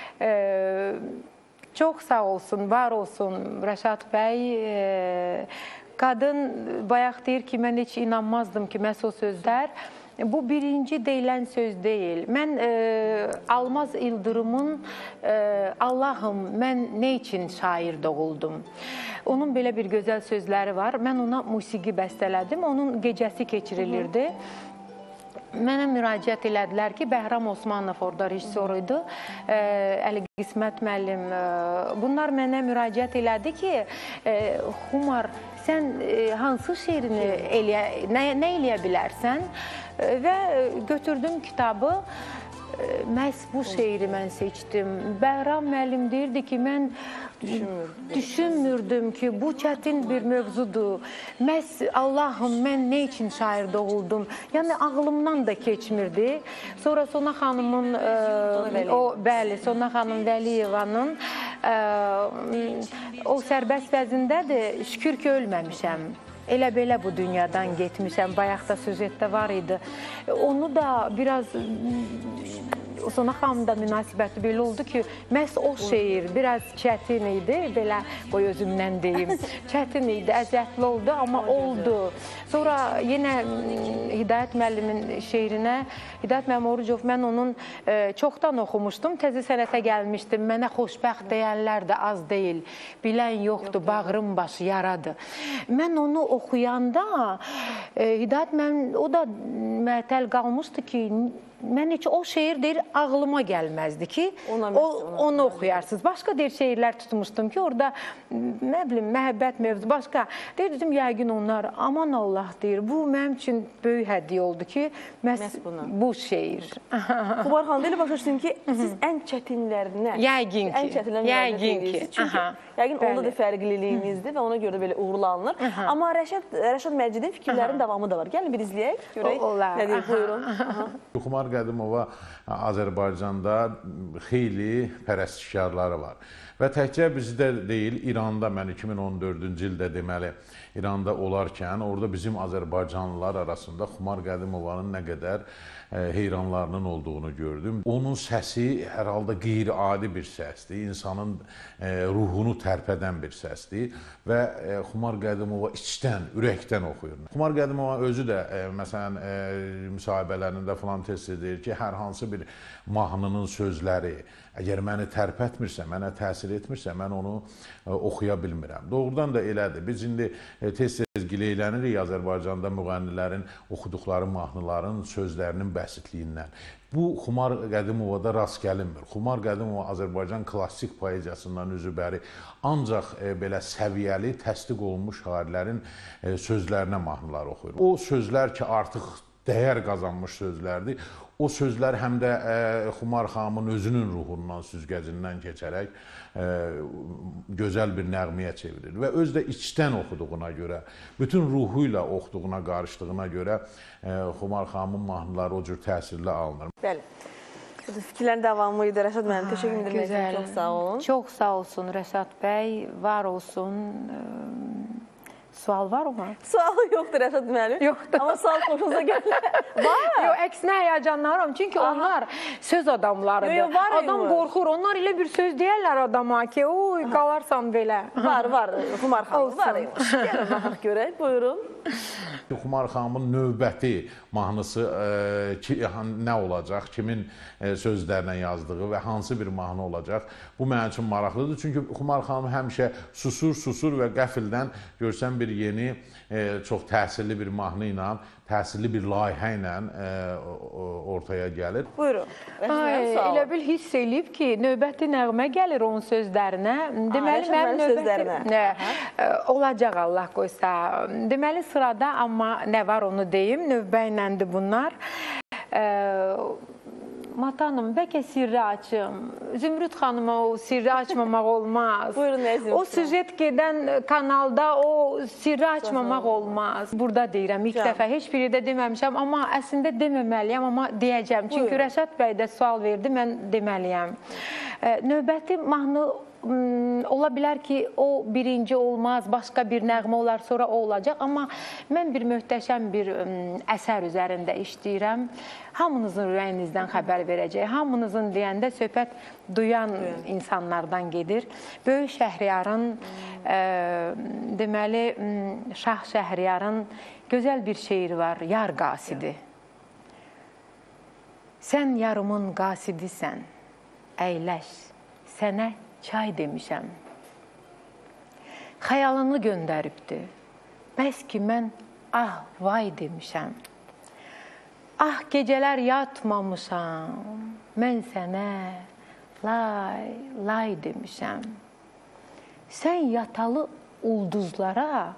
Çox sağ olsun, var olsun Rəşad bəy. Qadın bayaq deyir ki, mən heç inanmazdım ki, məhz o sözlər. Bu birinci deyilən söz deyil. Mən Almaz İldırımın Allahım, mən nə üçün şair doğuldum? Onun belə bir gözəl sözləri var. Mən ona musiqi bəstələdim. Onun gecəsi keçirilirdi. Mənə müraciət elədilər ki, Bəhram Osmanov orada rejissor idi, Əli Qismət müəllim. Bunlar mənə müraciət elədi ki, Xumar, sən hansı şeirini nə eləyə bilərsən? Və götürdüm kitabı, məhz bu şeiri mən seçdim. Bəhram müəllim deyirdi ki, mən düşünmürdüm ki, bu çətin bir mövzudur. Məhz Allahım, mən nə üçün şair doğuldum? Yəni, ağlımdan da keçmirdi. Sonra Sona xanımın, Sona xanım Vəliyevanın o sərbəst vəzindədir, şükür ki, ölməmişəm. Elə belə bu dünyadan getmişəm, bayaq da süjetdə var idi. Onu da biraz Sona xanımda münasibəti belə oldu ki, məhz o şeir biraz çətin idi, belə qoy özümdən deyim, çətin idi, əziyyətli oldu, amma oldu. Sonra yenə Hidayət müəllimin şeirinə, Hidayət müəllim Orucov, mən onun çoxdan oxumuşdum, təzə sənətə gəlmişdim, mənə xoşbəxt deyənlər də az deyil, bilən yoxdur, bağrım başı yaradı. Mən onu oxuyanda, Hidayət müəllim, o da məətəl qalmışdı ki, mən heç o şeir deyir, ağlıma gəlməzdi ki, onu oxuyarsınız. Başqa deyir, şeirlər tutmuşdum ki, orada, nə bilim, məhəbbət mövzu, başqa. Deyir, dedim, yəqin onlar, aman Allah deyir, bu mənim üçün böyük hədiyyə oldu ki, bu şeir. Xumar xanım, elə başa düşdüm ki, siz ən çətinlərinə, yəqin ki, çünki yəqin onda da fərqliliyinizdir və ona görə belə uğurlanılır. Amma Rəşad Məcidin fikirlərinin davamı da var. Gəlin bir izləyək, görək. Nə deyir, buyurun. Xumar Qədimova Azərbaycanda xeyli pərəstişkarları var. Və təkcə bizdə deyil, İranda, mən 2014-cü ildə deməli, İranda olarkən, orada bizim Azərbaycanlılar arasında Xumar Qədimovanın nə qədər heyranlarının olduğunu gördüm. Onun səsi hər halda qeyri-adi bir səsdir, insanın ruhunu tərpədən bir səsdir və Xumar Qədimova içdən, ürəkdən oxuyur. Xumar Qədimova özü də, məsələn, müsahibələrində falan tez-tez deyir ki, hər hansı bir mahnının sözləri, əgər məni tərpətmirsə, mənə təsir etmirsə, mən onu oxuya bilmirəm. Doğrudan da elədir. Biz indi tez-tez gileylənirik Azərbaycanda müğənnilərin oxuduqları mahnıların sözlərinin bəsitliyindən. Bu, Xumar Qədimovada rast gəlinmir. Xumar Qədimova Azərbaycan klassik poeziyasından üzübəri ancaq belə səviyyəli, təsdiq olunmuş şairlərin sözlərinə mahnılar oxuyur. O sözlər ki, artıq dəyər qazanmış sözlərdir. O sözlər həm də Xumar xanımın özünün ruhundan, süzgəcindən keçərək gözəl bir nəğməyə çevirir. Və öz də içdən oxuduğuna görə, bütün ruhuyla oxuduğuna, qarışdığına görə Xumar xanımın mahnıları o cür təsirli alınır. Bəli. Fikirlərin davamı idi. Rəşad müəllim, təşəkkür edirəm. Çox sağ olun. Çox sağ olsun Rəşad bəy, var olsun. Sual var mı? Sualı yoxdur Rəşad müəllim. Yoxdur. Amma sual xoşunuza gəlir. Var. Yox, əksinə həyəcanlanıram. Çünki onlar söz adamlarıdır. Adam qorxur. Onlar elə bir söz deyərlər adama ki, oy, qalarsan belə. Var. Xumar xanım var. Gəlin, baxaq görək. Buyurun. Xumar xanımın növbəti mahnısı nə olacaq, kimin sözlərlə yazdığı və hansı bir mahnı olacaq, bu mənim üçün maraqlıdır. Çünki Xumar xanım həmişə susur və qəfildən görsən bir yeni, çox təsirli bir mahnı ilə, təsirli bir layihə ilə ortaya gəlir. Buyurun. Elə bil hiss eləyib ki, növbəti nəğmə gəlir onun sözlərinə. Deməli, mən növbəti olacaq Allah qoysa. Deməli, sırada amma nə var onu deyim, növbə iləndir bunlar. Matanım, bəlkə sirri açım. Zümrüd xanıma o sirri açmamaq olmaz. Buyurun, Əzim. O süjet gedən kanalda o sirri açmamaq olmaz. Burada deyirəm, ilk dəfə heç biri də deməmişəm, amma əslində deməməliyəm, amma deyəcəm. Çünki Rəşad bəy də sual verdi, mən deməliyəm. Növbəti mahnı ola bilər ki, o birinci olmaz, başqa bir nəğmə olar, sonra o olacaq. Amma mən bir möhtəşəm bir əsər üzərində işləyirəm. Hamınızın ürəyinizdən xəbər verəcək. Hamınızın deyəndə söhbət duyan insanlardan gedir. Böyük Şəhriyarın, deməli, Şah Şəhriyarın gözəl bir şeiri var, Yar qasidi. Sən yarımın qasidisən, əyləş, sənə çay demişəm. Xəyalını göndəribdir. Bəs ki, mən ah, vay demişəm. Ah, gecələr yatmamışam. Mən sənə lay, lay demişəm. Sən yatalı ulduzlara,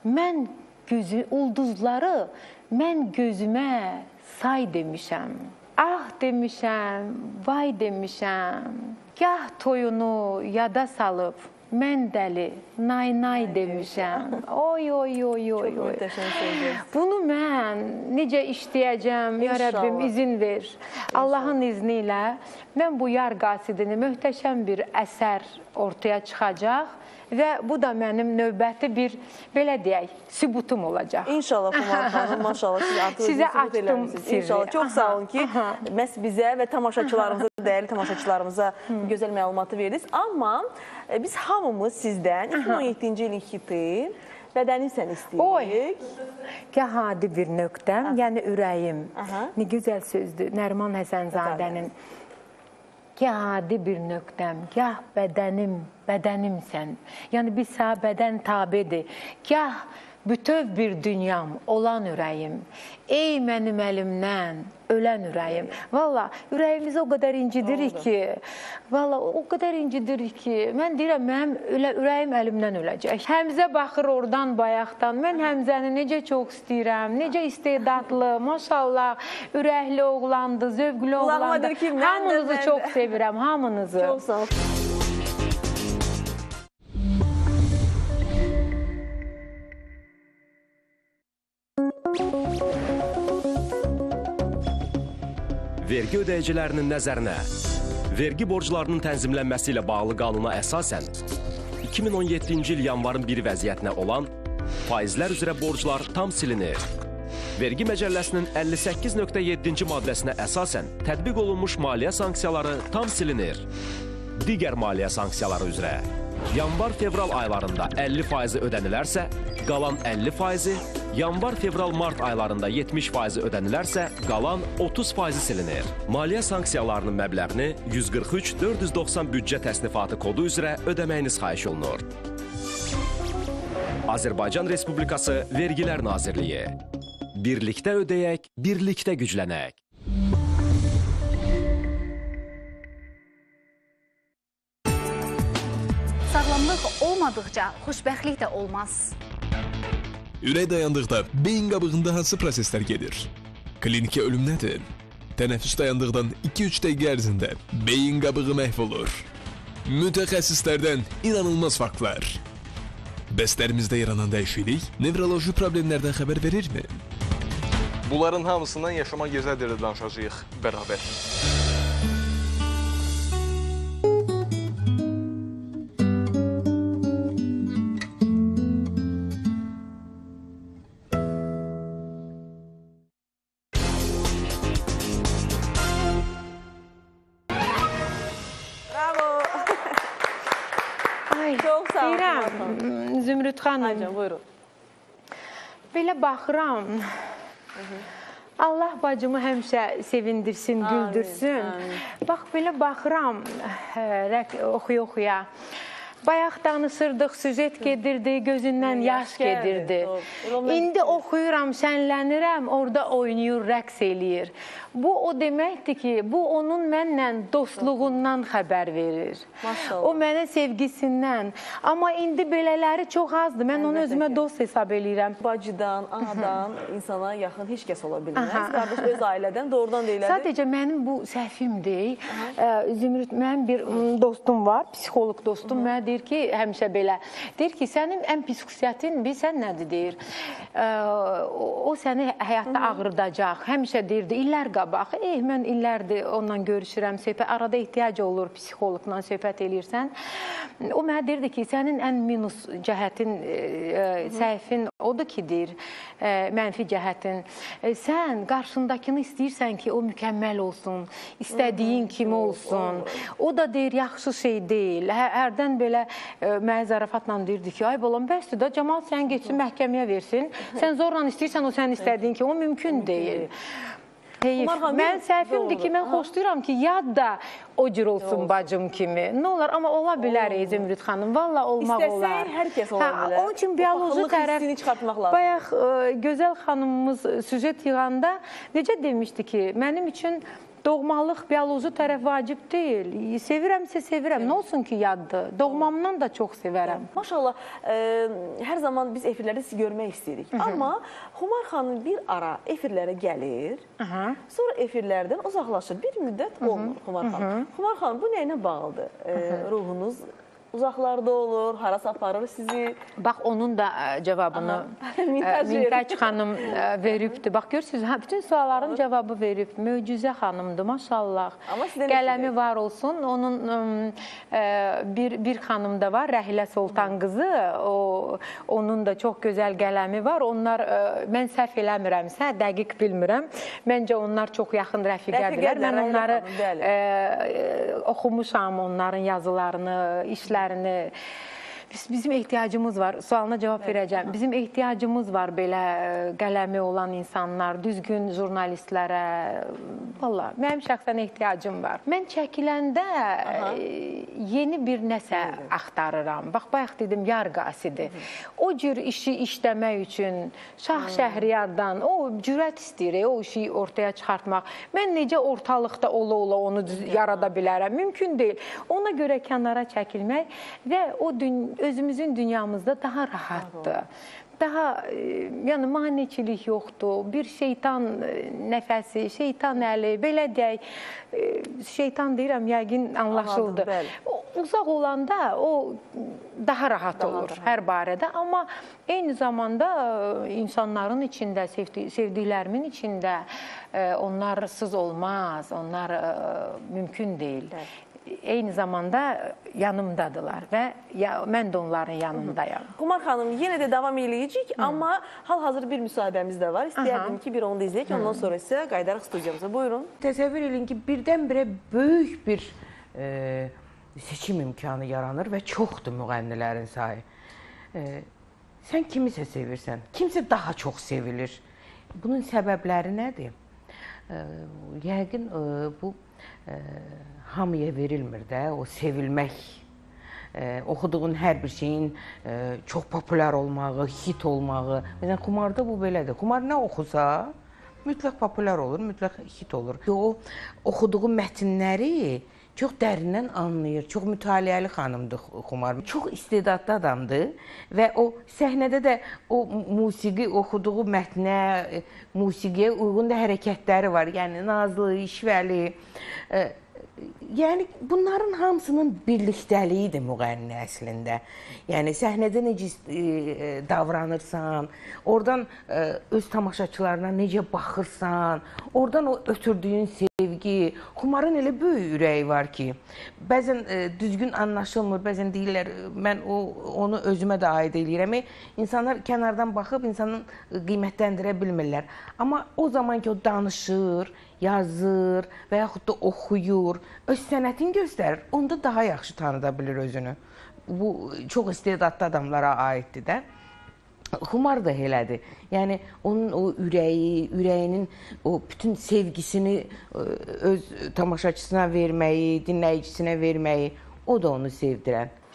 ulduzları mən gözümə say demişəm. Ah demişəm, vay demişəm. Gah toyunu yada salıb, mən dəli, nay, nay demişəm. Oy, oy, oy, oy, oy. Bunu mən necə işləyəcəm, ya Rəbbim izin ver. Allahın izni ilə mən bu Yar qasidini möhtəşəm bir əsər ortaya çıxacaq. Və bu da mənim növbəti bir, belə deyək, sübutum olacaq. İnşallah Xumar xanım, maşallah siz artıq sizə açdım sirri. İnşallah, çox sağ olun ki, məhz bizə və tamaşaçılarımıza, dəyərli tamaşaçılarımıza gözəl məlumatı verdiniz. Amma biz hamımız sizdən 2017-ci ilin hiti Bədənim sən istəyirik. Gah adi bir nöqtəm, yəni ürəyim. Ne gözəl sözdür, Nəriman Həsənzadənin. Gah adi bir nöqtəm, gah bədənim, bədənimsən. Yəni bir sağ bədən tabidir. Gah bütöv bir dünyam, olan ürəyim. Ey mənim əlimdən ölən ürəyim. Valla ürəyimizi o qədər incidirik ki, mən deyirəm, mənim ürəyim əlimdən öləcək. Həmzə baxır oradan bayaqdan. Mən Həmzəni necə çox istəyirəm, necə istedadlı, maşallah, ürəkli oğlandı, zövqlü oğlandı. Hamınızı çox sevirəm, hamınızı. Çox sağ olun. Vergi ödəyicilərinin nəzərinə, vergi borclarının tənzimlənməsi ilə bağlı qanuna əsasən 2017-ci il yanvarın 1 vəziyyətinə olan faizlər üzrə borclar tam silinir. Vergi Məcəlləsinin 58.7-ci maddəsinə əsasən tətbiq olunmuş maliyyə sanksiyaları tam silinir. Digər maliyyə sanksiyaları üzrə yanvar-fevral aylarında 50% ödənilərsə, qalan 50%, yanvar-fevral-mart aylarında 70% ödənilərsə, qalan 30% silinir. Maliyyə sanksiyalarının məbləğini 143-490 büdcə təsnifatı kodu üzrə ödəməyiniz xahiş olunur. Azərbaycan Respublikası Vergilər Nazirliyi. Birlikdə ödəyək, birlikdə güclənək. Sağlamlıq olmadıqca xoşbəxtlik də olmaz. Ürək dayandıqda beyin qabığında hansı proseslər gedir? Kliniki ölüm nədir? Tənəffüs dayandıqdan 2-3 dəqiqə ərzində beyin qabığı məhv olur. Mütəxəssislərdən inanılmaz faktlar. Bəstlərimizdə yaranan dəyişiklik nevroloji problemlərdən xəbər verirmi? Bunların hamısından yaşamaq gözəldir danışacağıq bərabər. Zümrüd xanım, buyurun. Belə baxıram, Allah bacımı həmişə sevindirsin, güldürsün. Bax, belə baxıram, oxuya-oxuya. bayaq danışırdıq, süjet gedirdi, gözündən yaş gedirdi. İndi oxuyuram, şənlənirəm, orada oynayır, rəqs eləyir. Bu o deməkdir ki, bu onun mənlə dostluğundan xəbər verir. O mənə sevgisindən. Amma indi belələri çox azdır. Mən onu özümə dost hesab eləyirəm. Bacıdan, anadan insana yaxın heç kəs ola bilməz. Qardaş öz ailədən doğrudan deyilədir. Sadəcə mənim bu səhvimdir. Zümrüt, mənim bir dostum var, psixoloq dostum. Mənə deyir ki, həmişə belə. Deyir ki, sənin ən pis xüsusiyyətin bilsən nədir deyir. O səni həyatda ağrıdacaq. Həmişə deyirdi, illər qabaq. Mən illərdir onunla görüşürəm. Arada ehtiyac olur psixoloqla söhbət eləyirsən. O mənə deyirdi ki, sənin ən minus cəhətin, səhvin odur ki, deyir, mənfi cəhətin. Sən qarşındakını istəyirsən ki, o mükəmməl olsun, istədiyin kimi olsun. O da deyir, yaxşı şey deyil. Hərdən belə mənə zarafatla deyirdi ki, ay balam, bəsdir da, Camal sən geçsin, məhkəməyə versin. Sən zorla istəyirsən, o sən istədiyin ki, o mümkün deyil. Heyif. Mən səhvimdir ki, mən xoşlayıram ki, yad da o cür olsun bacım kimi. Nə olar? Amma ola bilər Zümrüt xanım. Valla olmaq olar. İstəsən, hər kəs ola bilər. Onun üçün bioloji tərəf, bayaq gözəl xanımımız süjet yığanda necə demişdi ki, mənim üçün doğmalıq, bioloji tərəf vacib deyil. Sevirəmsə sevirəm. Nə olsun ki, yaddır. Doğmamdan da çox sevərəm. Maşallah, hər zaman biz efirləri sizi görmək istəyirik. Amma Xumar xanım bir ara efirlərə gəlir, sonra efirlərdən uzaqlaşır. Bir müddət olmur Xumar xanım. Xumar xanım, bu nəyinə bağlıdır? Ruhunuz uzaqlarda olur, harası aparır sizi? Bax, onun da cavabını Mintac xanım veribdir. Bax, görürsünüz, bütün sualların cavabı verib. Möcüzə xanımdır, maşallah. Qələmi var olsun. Onun bir xanım da var, Rəhilə Soltan qızı. Onun da çox gözəl qələmi var. Onlar, mən səhv eləmirəmsə, dəqiq bilmirəm. Məncə, onlar çox yaxın rəfiqədirlər. Mən onları oxumuşam, onların yazılarını, işlərini. Bizim ehtiyacımız var, sualına cavab verəcəm. Bizim ehtiyacımız var belə qələmi olan insanlar, düzgün jurnalistlərə. Valla, mənim şəxsən ehtiyacım var. Mən çəkiləndə yeni bir nəsə axtarıram. Bax, bayaq dedim, yar qasidir. O cür işi işləmək üçün Şah Şəhriyardan o cürət istəyir, o işi ortaya çıxartmaq. Mən necə ortalıqda ola-ola onu yarada bilərəm? Mümkün deyil. Ona görə kənara çəkilmək və o özümüzün dünyamızda daha rahatdır. Daha, yəni, maneçilik yoxdur. Bir şeytan nəfəsi, şeytan əli, belə deyək, şeytan deyirəm, yəqin anlaşıldı. Uzaq olanda o daha rahat olur hər barədə. Amma eyni zamanda insanların içində, sevdiklərimin içində onlarsız olmaz, onlar mümkün deyil. Eyni zamanda yanımdadılar və mən də onların yanındayam. Xumar xanım, yenə də davam eləyəcək, amma hal-hazır bir müsahibəmiz də var. İstəyərdim ki, bir onu da izləyək, ondan sonra isə qayıdarıq studiyamıza. Buyurun. Təsəvvür edin ki, birdən-birə böyük bir seçim imkanı yaranır və çoxdur müğənnilərin sayı. Sən kimisə sevirsən, kimsə daha çox sevilir. Bunun səbəbləri nədir? Yəqin bu hamıya verilmir də, o sevilmək, oxuduğun hər bir şeyin çox populyar olmağı, hit olmağı. Məsələn, Xumarda bu belədir. Xumar nə oxusa, mütləq populyar olur, mütləq hit olur. O, oxuduğu mətnləri çox dərindən anlayır, çox mütaliəli xanımdır Xumar. Çox istedadlı adamdır və o səhnədə də o musiqi, oxuduğu mətnə, musiqiyə uyğun da hərəkətləri var. Yəni, nazlı, işvəli. Yəni, bunların hamısının birlikdəliyidir müğənni əslində. Yəni, səhnədə necə davranırsan, oradan öz tamaşaçılarına necə baxırsan, oradan o ötürdüyün sevgi. Xumarın elə böyük ürəyi var ki, bəzən düzgün anlaşılmır, bəzən deyirlər, mən onu özümə də aid eləyirəm. İnsanlar kənardan baxıb, insanın qiymətləndirə bilmirlər. Amma o zaman ki, o danışır, yazır və yaxud da oxuyur, öz sənətini göstərir, onda daha yaxşı tanıda bilir özünü. Bu, çox istedadlı adamlara aiddir də. Xumar da elədir. Yəni, onun o ürəyinin o bütün sevgisini öz tamaşaçısına verməyi, dinləyicisinə verməyi, o da onu sevdirən.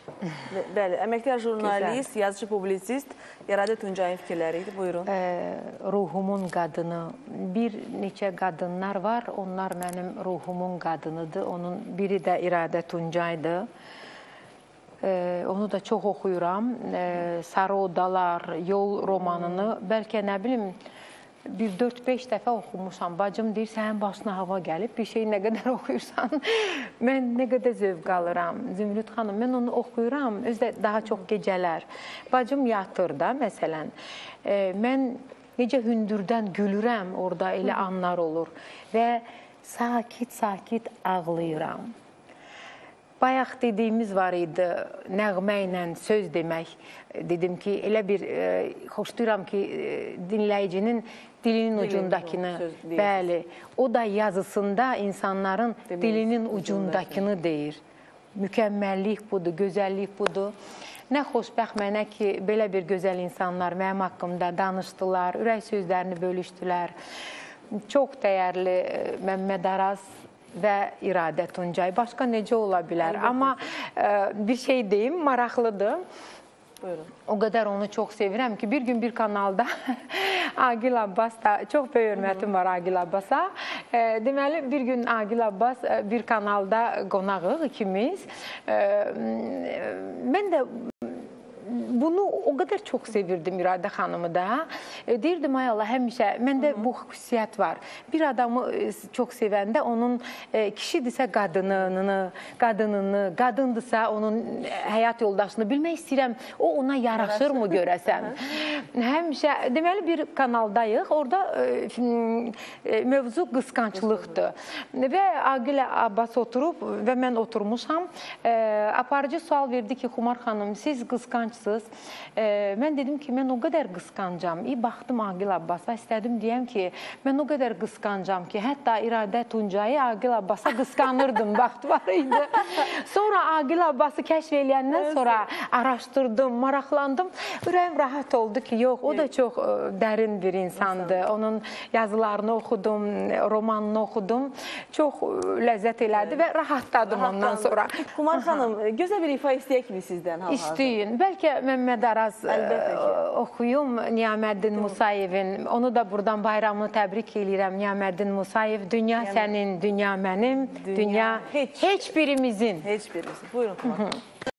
Bəli, əməkdar jurnalist, yazıcı, publisist İradə Tuncayın fikirləri idi. Buyurun. Ruhumun qadını. Bir neçə qadınlar var. Onlar mənim ruhumun qadınıdır. Onun biri də İradə Tuncaydır. Onu da çox oxuyuram. Sarı Odalar, Yol romanını bəlkə nə bilim bir 4-5 dəfə oxumuşam. Bacım deyir, sənin başına hava gəlib, bir şey nə qədər oxuyursan, mən nə qədər zövq alıram. Zümrüd xanım, mən onu oxuyuram, özdə daha çox gecələr. Bacım yatır da, məsələn. Mən necə hündürdən gülürəm, orada elə anlar olur və sakit-sakit ağlayıram. Bayaq dediyimiz var idi, nəğmə ilə söz demək. Dedim ki, elə bir xoşlayıram ki, dinləyicinin dilinin ucundakını, bəli, o da yazısında insanların dilinin ucundakını deyir. Mükəmməllik budur, gözəllik budur. Nə xoşbəxt mənə ki, belə bir gözəl insanlar mənim haqqımda danışdılar, ürək sözlərini bölüşdülər. Çox dəyərli Məmməd Araz və İradə Tuncay. Başqa necə ola bilər? Amma bir şey deyim, maraqlıdır. Buyurun. O qədər onu çox sevirəm ki, bir gün bir kanalda Agil Abbas da, çox böyük hörmətim var Agil Abbasa. Deməli, bir gün Agil Abbas bir kanalda qonağıq ikimiz. Mən də bunu o qədər çox sevirdim İradə xanımı da. Deyirdim, ay Allah, həmişə məndə bu xüsusiyyət var. Bir adamı çox sevəndə onun kişidirsə qadınını, qadındısa onun həyat yoldaşını bilmək istəyirəm. O ona yaraşırmı görəsən? Həmişə, deməli bir kanaldayıq. Orada mövzu qısqançlıqdır. Və Agil Abbas oturub və mən oturmuşam. Aparıcı sual verdi ki, Xumar xanım, siz qısqançsınız. Mən dedim ki, mən o qədər qısqancam. Baxdım Agil Abbasa, istədim deyəm ki, mən o qədər qısqancam ki, hətta İradə Tuncayı Agil Abbasa qısqanırdım, vaxt var idi. Sonra Agil Abbası kəşf eləyəndən sonra araşdırdım, maraqlandım. Ürəyim rahat oldu ki, yox, o da çox dərin bir insandır. Onun yazılarını oxudum, romanını oxudum. Çox ləzzət elədi və rahatladım ondan sonra. Xumar xanım, gözəl bir ifa istəyək mi sizdən? İstəyin. Bəlkə Məmməd Araz oxuyum Niyaməddin Musayevin. Onu da buradan bayramını təbrik edirəm. Niyaməddin Musayev, dünya sənin, dünya mənim, dünya heç birimizin. Heç birimizin. Buyurun Xumar xanım.